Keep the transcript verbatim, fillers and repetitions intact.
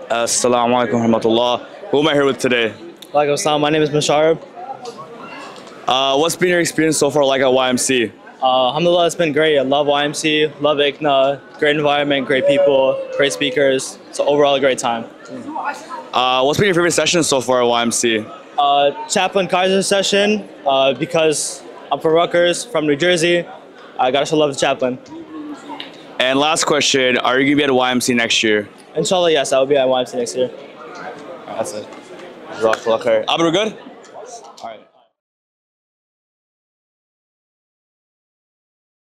Assalamu alaikum warahmatullah. Who am I here with today? Walaikum assalam. My name is Musharraf. Uh, what's been your experience so far like at Y M C? Uh, alhamdulillah, it's been great. I love Y M C, love I C N A, great environment, great people, great speakers. So overall, a great time. Uh, what's been your favorite session so far at Y M C? Uh, Chaplain Kaiser session, uh, because I'm from Rutgers, from New Jersey. I gotta show love to Chaplain. And last question, are you going to be at Y M C next year? Inshallah, yes, I will be at Y M C next year. That's it. Jazakallah khair. Abra, we're good? All right.